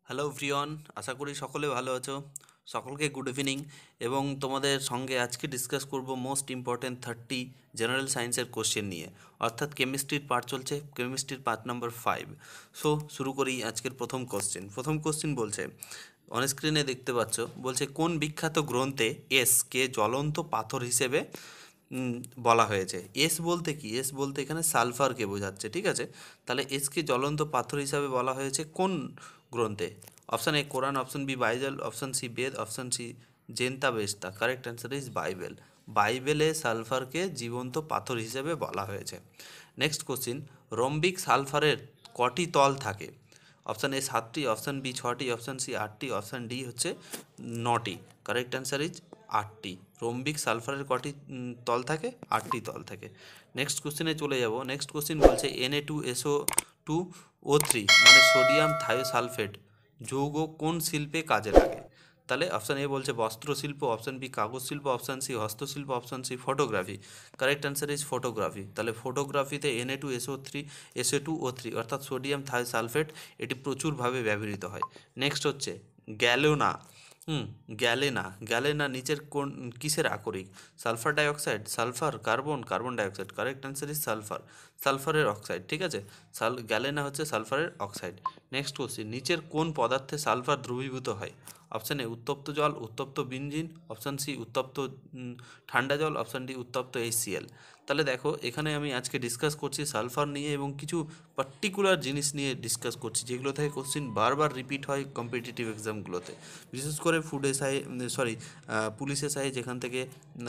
Hello everyone, আশা করি সকলে ভালো আছো। সকলকে গুড ইভিনিং। এবং তোমাদের সঙ্গে আজকে ডিসকাস করব মোস্ট ইম্পর্ট্যান্ট 30 জেনারেল সায়েন্সের কোশ্চেন নিয়ে, অর্থাৎ কেমিস্ট্রির পার্ট চলছে, কেমিস্ট্রির পার্ট নাম্বার 5। সো শুরু করি আজকের প্রথম কোশ্চেন বলছে, অন স্ক্রিনে দেখতে পাচ্ছ, বলছে কোন বিখ্যাত গ্রন্থে কে জ্বলন্ত পাথর হিসেবে বলা হয়েছে। বলতে কি? বলতে এখানে সালফারকে বোঝাচ্ছে, ঠিক আছে? তাহলে কে জ্বলন্ত পাথর হিসাবে বলা হয়েছে কোন গ্রন্থে? Option A Quran, option B Bible, option C Veda, option C Zend Avesta. Correct answer is Bible. বাইবেলে সালফারকে জীবন্ত পাথর হিসেবে বলা হয়েছে। নেক্সট কোশ্চিন, রম্বিক সালফারের কটি তল থাকে? অপশান এ 7টি, অপশান বি 6টি, অপশান সি 8টি, অপশান ডি হচ্ছে 9টি। কারেক্ট অ্যান্সার ইজ 8টি। রম্বিক সালফারের কটি তল থাকে? 8টি তল থাকে। নেক্সট কোশ্চেনে চলে যাব। নেক্সট কোশ্চেন বলছে Na2SO2O3 মানে সোডিয়াম থায়োসালফেট যৌগ কোন শিল্পে কাজে লাগে? তাহলে অপশান এ বলছে বস্ত্র শিল্প, অপশান বি কাগজ শিল্প, অপশান সি হস্তশিল্প, option C photography. Correct answer is photography. তাহলে ফটোগ্রাফিতে Na2SO3 অর্থাৎ সোডিয়াম থায়োসালফেট এটি প্রচুরভাবে ব্যবহৃত হয়। নেক্সট হচ্ছে গ্যালোনা। গ্যালেনা নিচের কোন কিসের আকরিক? Sulphur dioxide, sulphur, carbon dioxide. Correct answer is সালফারের অক্সাইড, ঠিক আছে? গ্যালেনা হচ্ছে সালফারের অক্সাইড। নেক্সট কোশ্চিন, নিচের কোন পদার্থে সালফার দ্রবীভূত হয়? অপশান এ উত্তপ্ত জল, উত্তপ্ত বেনজিন, অপশান সি উত্তপ্ত ঠান্ডা জল, অপশান ডি উত্তপ্ত HCl। তাহলে দেখো, এখানে আমি আজকে ডিসকাস করছি সালফার নিয়ে এবং কিছু পার্টিকুলার জিনিস নিয়ে ডিসকাস করছি, যেগুলো থেকে কোশ্চিন বারবার রিপিট হয় কম্পিটিটিভ এক্সামগুলোতে, বিশেষ করে পুলিশ এসআই যেখান থেকে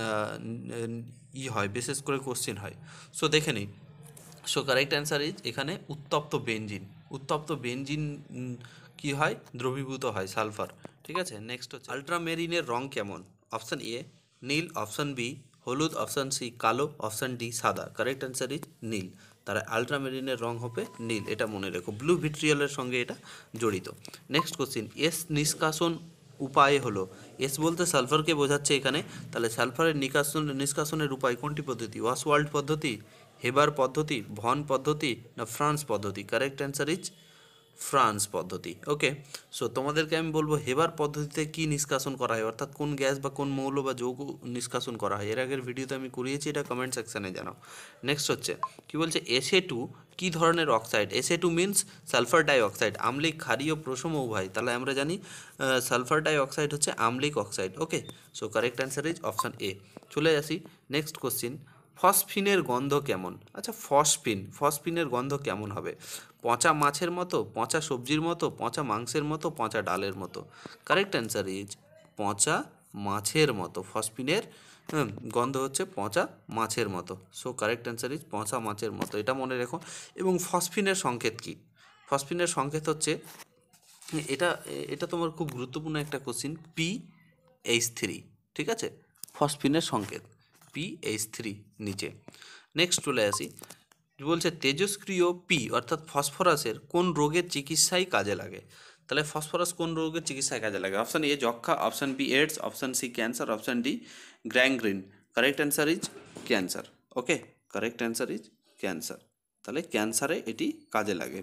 হয়, বিশেষ করে কোশ্চিন হয়। সো দেখে নিই। সো কারেক্ট অ্যান্সার ইজ এখানে উত্তপ্ত বেনজিন কি হয়? দ্রবীভূত হয় সালফার, ঠিক আছে? নেক্সট হচ্ছে আলট্রামেরিনের রং কেমন? অপশান এ নীল, অপশান বি হলুদ, অপশান সি কালো, অপশান ডি সাদা। কারেক্ট অ্যান্সার ইজ নীল। তারা আলট্রামেরিনের রং হবে নীল, এটা মনে রেখো। ব্লু ভিট্রিয়ালের সঙ্গে এটা জড়িত। নেক্সট কোশ্চিন, নিষ্কাশন উপায় হলো? বলতে সালফারকে বোঝাচ্ছে এখানে। তাহলে সালফারের নিষ্কাশনের উপায় কোনটি পদ্ধতি? ওয়াশওয়ার্ল্ড পদ্ধতি, হেবার পদ্ধতি, ভন পদ্ধতি না ফ্রান্স পদ্ধতি? কারেক্ট অ্যান্সার ইজ ফ্রান্স পদ্ধতি। ওকে, সো তোমাদেরকে আমি বলবো হেবার পদ্ধতিতে কি নিষ্কাশন করা হয়, অর্থাৎ কোন গ্যাস বা কোন মৌল বা যৌগ নিষ্কাশন করা হয়। এর আগের ভিডিওতে আমি করিয়েছি, এটা কমেন্ট সেকশানে জানাও। নেক্সট হচ্ছে কি বলছে, SA2 কী ধরনের অক্সাইড? SA2 মিনস সালফার ডাইঅক্সাইড, আম্লিক, ক্ষারীয়, প্রশম উভয়। তাহলে আমরা জানি সালফার ডাইঅক্সাইড হচ্ছে আম্লিক oxide. Okay, so correct answer is option A. চলে আসি নেক্সট কোশ্চিন, ফসফিনের গন্ধ কেমন? আচ্ছা, ফসফিনের গন্ধ কেমন হবে? পচা মাছের মতো, পচা সবজির মতো, পচা মাংসের মতো, পচা ডালের মতো? কারেক্ট অ্যান্সার ইজ পচা মাছের মতো। ফসফিনের গন্ধ হচ্ছে পচা মাছের মতো। সো কারেক্ট অ্যান্সার ইজ পচা মাছের মতো, এটা মনে রেখো। এবং ফসফিনের সংকেত কি? ফসফিনের সংকেত হচ্ছে, এটা এটা তোমার খুব গুরুত্বপূর্ণ একটা কোশ্চিন, PH3, ঠিক আছে? ফসফিনের সংকেত PH3 নিচে। নেক্সট চলে আসি, বলছে তেজস্ক্রিয় অর্থাৎ ফসফরাসের কোন রোগের চিকিৎসায় কাজে লাগে? তাহলে ফসফরাস কোন রোগের চিকিৎসায় কাজে লাগে? অপশান এ যক্ষা, option B AIDS, option C cancer, option D gangrene. Correct answer is cancer. Okay, correct answer is cancer. তাহলে ক্যান্সারে এটি কাজে লাগে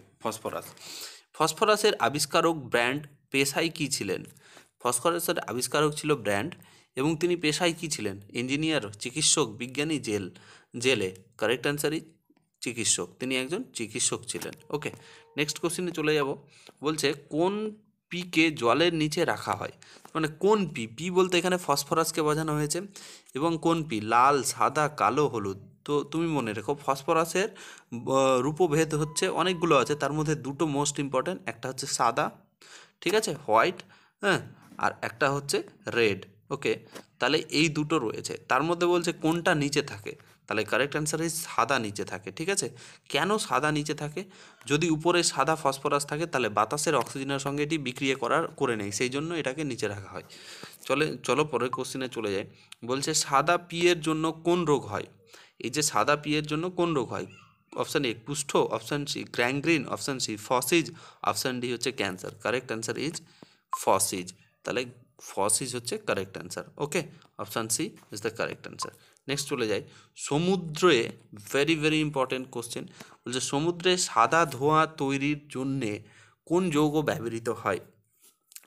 ফসফরাসের আবিষ্কারক ব্র্যান্ড পেশায় কী ছিলেন? ফসফরাসের আবিষ্কারক ছিল ব্র্যান্ড, এবং তিনি পেশায় কী ছিলেন? ইঞ্জিনিয়ার, চিকিৎসক, বিজ্ঞানী, জেলে। কারেক্ট অ্যান্সার ইজ চিকিৎসক, তিনি একজন চিকিৎসক ছিলেন। ওকে, নেক্সট কোশ্চেনে চলে যাব। বলছে কোন পিকে জলের নিচে রাখা হয়? মানে কোন পি বলতে এখানে ফসফরাসকে বোঝানো হয়েছে। এবং কোন পি? লাল, সাদা, কালো, হলুদ। তো তুমি মনে রেখো, ফসফরাসের রূপভেদ হচ্ছে অনেকগুলো আছে, তার মধ্যে দুটো মোস্ট ইম্পর্ট্যান্ট, একটা হচ্ছে সাদা, ঠিক আছে, হোয়াইট, হ্যাঁ, আর একটা হচ্ছে রেড। ওকে, তাহলে এই দুটো রয়েছে, তার মধ্যে বলছে কোনটা নিচে থাকে? তাহলে কারেক্ট অ্যান্সার ইজ সাদা নিচে থাকে, ঠিক আছে? কেন সাদা নিচে থাকে? যদি উপরে সাদা ফসফরাস থাকে, তাহলে বাতাসের অক্সিজেনের সঙ্গে এটি বিক্রিয়া করে নেয়, সেই জন্য এটাকে নিচে রাখা হয়। চলো পরের কোশ্চেনে চলে যায়। বলছে সাদা এর জন্য কোন রোগ হয়? এই যে সাদা এর জন্য কোন রোগ হয়? অপশান এ কুষ্ঠ, option C gangrene, option C ফসিজ, অপশান ডি হচ্ছে ক্যান্সার। কারেক্ট অ্যান্সার ইজ ফসিজ। তাহলে ফসিজ হচ্ছে correct answer. Okay, option C is the correct answer. Next চলে যাই সমুদ্রে, ভেরি ইম্পর্টেন্ট কোশ্চেন। বলছে সমুদ্রে সাদা ধোঁয়া তৈরির জন্যে কোন যৌগ ব্যবহৃত হয়?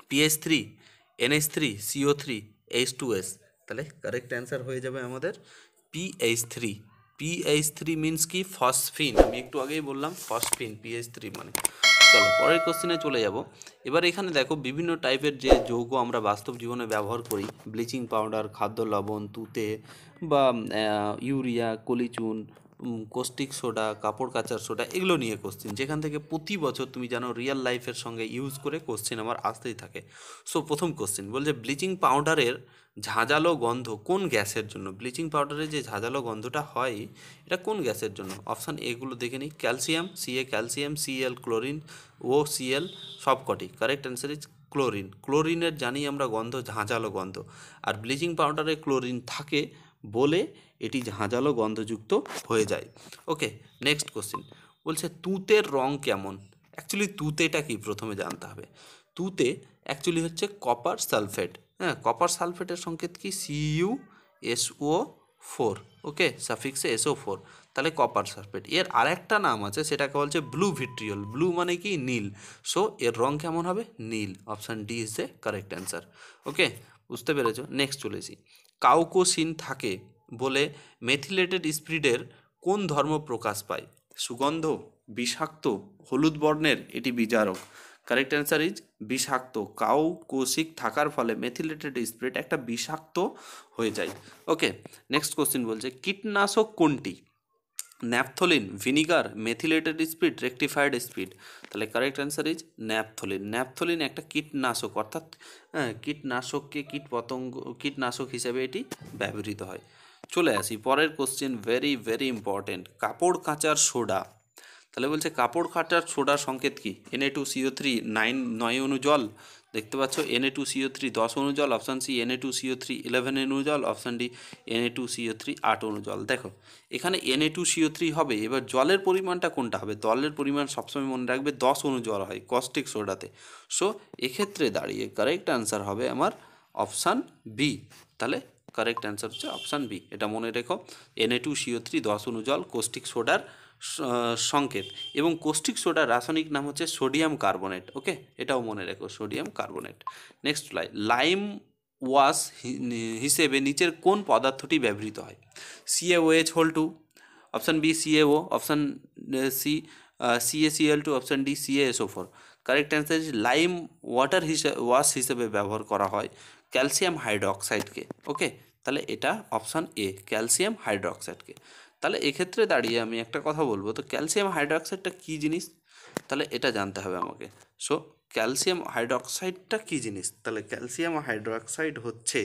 পিএইচ3, NH3, CO3, H2S। তাহলে কারেক্ট অ্যান্সার হয়ে যাবে আমাদের পিএইচ3। পিএইচ3 মিনস কি? ফসফিন। আমি একটু আগেই বললাম ফসফিন, পিএইচ3 মানে। চলো পরের কোশ্চেনে চলে যাব। এবার এখানে দেখো বিভিন্ন টাইপের যে যৌগ আমরা বাস্তব জীবনে ব্যবহার করি, ব্লিচিং পাউডার, খাদ্য লবণ, তুতে বা ইউরিয়া, কলিচুন, কোস্টিক সোডা, কাপড় কাচার সোডা, এগুলো নিয়ে কোশ্চেন, যেখান থেকে প্রতি বছর তুমি জানো রিয়েল লাইফের সঙ্গে ইউজ করে কোশ্চেন আমার আসতেই থাকে। সো প্রথম কোশ্চেন বলছে ব্লিচিং পাউডারের ঝাঁঝালো গন্ধ কোন গ্যাসের জন্য? ব্লিচিং পাউডারের যে ঝাঁঝালো গন্ধটা হয় এটা কোন গ্যাসের জন্য? অপশান এগুলো দেখে নিই। Calcium, Ca calcium, Cl chlorine, OCl সবকটি। Correct answer is chlorine. ক্লোরিনের জানি আমরা গন্ধ ঝাঁঝালো গন্ধ, আর ব্লিচিং পাউডারে ক্লোরিন থাকে বলে এটি ঝাঁঝালো গন্ধযুক্ত হয়ে যায়। ওকে, নেক্সট কোশ্চেন বলছে তুতের রং কেমন? অ্যাকচুয়ালি তুতেটা কি প্রথমে জানতে হবে। তুতে অ্যাকচুয়ালি হচ্ছে কপার সালফেট। হ্যাঁ, কপার সালফেটের সংকেত কি? CuSO4। ওকে, সাফিক্সে SO4, তাহলে কপার সালফেট। এর আরেকটা নাম আছে, সেটাকে বলছে ব্লু ভিট্রিয়ল। ব্লু মানে কি? নীল। সো এর রং কেমন হবে? নীল। Option D is the correct answer. Okay, বুঝতে পেরেছো? নেক্সট চলেছি। কাউকোসিন থাকে বলে মেথিলেটেড স্পিরিটের কোন ধর্ম প্রকাশ পায়? সুগন্ধ, বিষাক্ত, হলুদ বর্ণের, এটি বিজারক। কারেক্ট অ্যান্সার ইজ বিষাক্ত। কাউকোসিক থাকার ফলে মেথিলেটেড স্পিরিট একটা বিষাক্ত হয়ে যায়। ওকে, নেক্সট কোশ্চেন বলছে কীটনাশক কোনটি? Naphthalene, vinegar, methylated spirit, rectified spirit. তাহলে correct answer is naphthalene. Naphthalene একটা কীটনাশক, অর্থাৎ কীটনাশককে কীটনাশক হিসেবে এটি ব্যবহৃত হয়। চলে আসি পরের কোশ্চেন, ভেরি ভেরি ইম্পর্টেন্ট। কাপড় কাচার সোডা, তাহলে বলছে কাপড় কাচার সোডার সংকেত কি? Na2CO3 9 অণু জল, দেখতে পাচ্ছ Na2CO3 10 অণু জল। অপশান সি Na2CO3 11 অণু জল। অপশান ডি Na2CO3 8 অণু জল। দেখো এখানে Na2CO3 হবে, এবার জলের পরিমাণটা কোনটা হবে? জলের পরিমাণ সবসময় মনে রাখবে 10 অণু জল হয় কস্টিক সোডাতে। সো এক্ষেত্রে দাঁড়িয়ে কারেক্ট অ্যান্সার হবে আমার অপশান বি। তাহলে কারেক্ট অ্যান্সার হচ্ছে অপশান বি, এটা মনে রেখো। Na2CO3 10 অণু জল কোস্টিক সোডার সংকেত, এবং কোস্টিক সোডার রাসায়নিক নাম হচ্ছে সোডিয়াম কার্বনেট। ওকে, এটাও মনে রেখো, sodium carbonate. Next lime wash হিসেবে নিচের কোন পদার্থটি ব্যবহৃত হয়? CaOH2, option B CaO, option C CaCl2, option D CaSO4। Correct answer is lime water wash হিসেবে ব্যবহার করা হয় ক্যালসিয়াম হাইড্রোক্সাইডকে। ওকে, তাহলে এটা অপশান এ, ক্যালসিয়াম হাইড্রোক্সাইডকে। তাহলে এক্ষেত্রে দাঁড়িয়ে আমি একটা কথা বলবো, তো ক্যালসিয়াম হাইড্রোক্সাইডটা কী জিনিস? তাহলে এটা জানতে হবে আমাকে। সো ক্যালসিয়াম হাইড্রোক্সাইডটা কী জিনিস? তাহলে ক্যালসিয়াম হাইড্রোক্সাইড হচ্ছে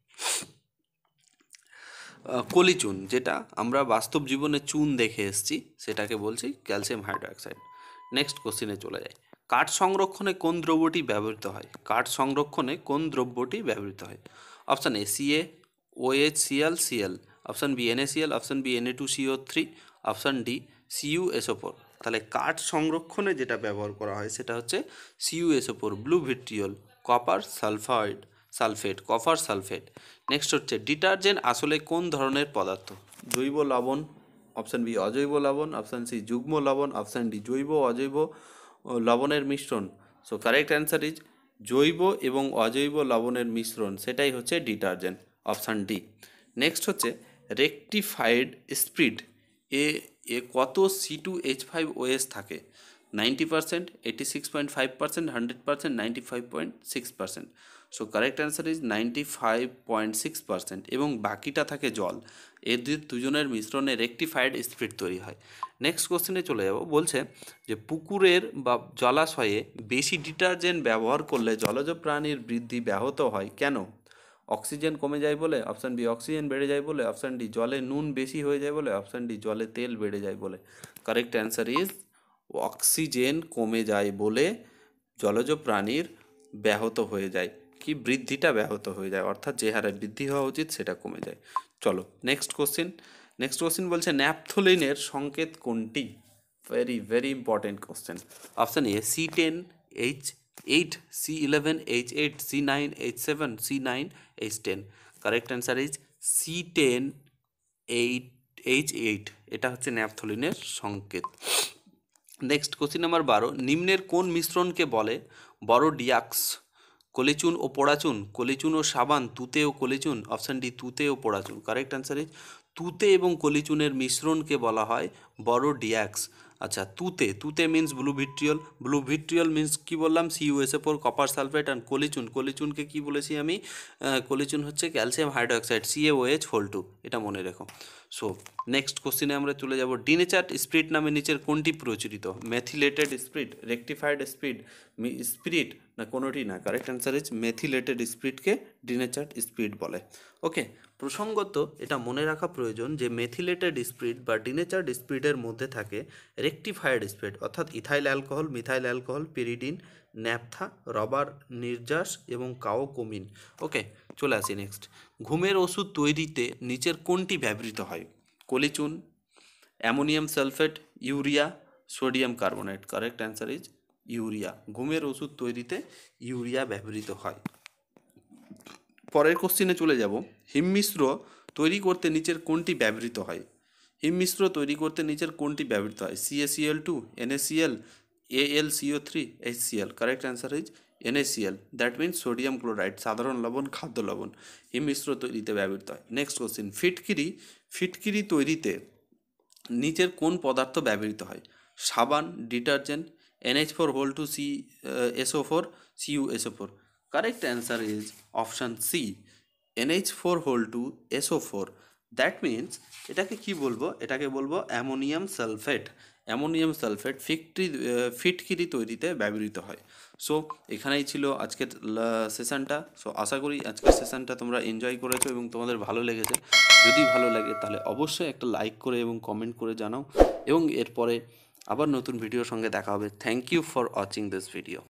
কলিচুন, যেটা আমরা বাস্তব জীবনে চুন দেখে এসেছি, সেটাকে বলছি ক্যালসিয়াম হাইড্রোক্সাইড। নেক্সট কোশ্চেনে চলে যাই। কাঠ সংরক্ষণে কোন দ্রব্যটি ব্যবহৃত হয়? কাঠ সংরক্ষণে কোন দ্রব্যটি ব্যবহৃত হয়? Option A CaOHCl, option B NaCl, option B Na2CO3, option D CuSO4। তাহলে কাঠ সংরক্ষণে যেটা ব্যবহার করা হয় সেটা হচ্ছে CuSO4, blue vitriol, copper sulphate, copper sulphate. Next হচ্ছে ডিটারজেন্ট আসলে কোন ধরনের পদার্থ? জৈব লবণ, অপশান বি অজৈব লবণ, অপশান সি যুগ্ম লবণ, অপশান ডি জৈব অজৈব লবণের মিশ্রণ। সো কারেক্ট অ্যান্সার ইজ জৈব এবং অজৈব লবণের মিশ্রণ, সেটাই হচ্ছে ডিটারজেন্ট। Option D. নেক্সট হচ্ছে রেকটিফাইড স্পিরিট এ কত C2H5OH থাকে? 90%, 86.5%, 100%, 95.6%। সো কারেক্ট অ্যান্সার ইজ 95.6%, এবং বাকিটা থাকে জল। এদের দুজনের মিশ্রণে রেকটিফাইড স্পিরিট তৈরি হয়। নেক্সট কোশ্চেনে চলে যাব। বলছে যে পুকুরের বা জলাশয়ে বেশি ডিটারজেন্ট ব্যবহার করলে জলজ প্রাণীর বৃদ্ধি ব্যাহত হয় কেন? অক্সিজেন কমে যায় বলে, অপশান বি অক্সিজেন বেড়ে যায় বলে, অপশান ডি জলে নুন বেশি হয়ে যায় বলে, অপশান ডি জলে তেল বেড়ে যায় বলে। কারেক্ট অ্যান্সার ইজ অক্সিজেন কমে যায় বলে জলজ প্রাণীর ব্যাহত হয়ে যায়, কি বৃদ্ধিটা ব্যাহত হয়ে যায়, অর্থাৎ যে হারে বৃদ্ধি হওয়া উচিত সেটা কমে যায়। চলো নেক্সট কোশ্চেন বলছে ন্যাপথলিনের সংকেত কোনটি? Very very important question. Option A C10H8, C11H8, C9H7, C9H10। Correct answer is C10H8, এটা হচ্ছে ন্যাপথলিনের সংকেত। নেক্সট কোশ্চেন নাম্বার 12, নিম্নের কোন মিশ্রণকে বলে বড় ডিয়াক্স কলিচুন ও পোড়াচুন, কলিচুন ও সাবান, তুতে ও কলিচুন। অপশান ডি তুতে ও পোড়াচুন। কারেক্ট অ্যান্সার ইজ তুতে এবং কলিচুনের মিশ্রণকে বলা হয় বরোডিয়াক্স। আচ্ছা, তুতে, তুতে means blue vitriol, blue vitriol means কি বললাম, CuSO4 কপার সালফেট। অ্যান্ড কলিচুন, কলিচুনকে কি বলেছি আমি, কলিচুন হচ্ছে ক্যালসিয়াম হাইড্রোক্সাইড, CaOH2, এটা মনে রেখো। সো নেক্সট কোশ্চিনে আমরা চলে যাব। ডিনেচার্ড স্পিরিট নামে নিচের কোনটি প্রচলিত? মেথিলেটেড স্পিরিট, রেকটিফাইড স্পিরিট না কোনোটি না। কারেক্ট অ্যান্সার ইজ মেথিলেটেড স্পিরিটকে ডিনেচার্ড স্পিরিট বলে। ওকে, প্রসঙ্গত এটা মনে রাখা প্রয়োজন যে মেথিলেটেড স্পিরিট বা ডিনেচার্ড স্পিরিটের মধ্যে থাকে রেকটিফাইড স্পিরিট, অর্থাৎ ethyl alcohol, methyl alcohol, pyridine, naphtha, rubber নির্যাস এবং কাওকোমিন। ওকে, চলে আসি নেক্সট। ঘুমের ওষুধ তৈরিতে নিচের কোনটি ব্যবহৃত হয়? কলিচুন, ammonium sulphate, urea, sodium carbonate. Correct answer is urea. ঘুমের ওষুধ তৈরিতে ইউরিয়া ব্যবহৃত হয়। পরের কোশ্চিনে চলে যাব। হিমমিশ্র তৈরি করতে নিচের কোনটি ব্যবহৃত হয়? হিমমিশ্র তৈরি করতে নিচের কোনটি ব্যবহৃত হয়? CaCl2, NaCl, AlCO3, HCl। Correct answer is NaCl, that means sodium chloride, সাধারণ লবণ, খাদ্য লবণ। হিমমিশ্র তৈরিতে ব্যবহৃত হয়। Next question. ফিটকিরি তৈরিতে নিচের কোন পদার্থ ব্যবহৃত হয়? সাবান, detergent, NH4 CSO4, CuSO4। Correct answer is option C, NH4 that means এটাকে কি বলবো, এটাকে বলবো অ্যামোনিয়াম সালফেট। অ্যামোনিয়াম সালফেট ফিটকিরি তৈরিতে ব্যবহৃত হয়। সো এখানেই ছিল আজকের সেশনটা। সো আশা করি আজকের সেশনটা তোমরা এনজয় করেছো এবং তোমাদের ভালো লেগেছে। যদি ভালো লাগে তাহলে অবশ্যই একটা লাইক করে এবং কমেন্ট করে জানাও, এবং এরপরে আবার নতুন ভিডিওর সঙ্গে দেখা হবে। Thank you for watching this video.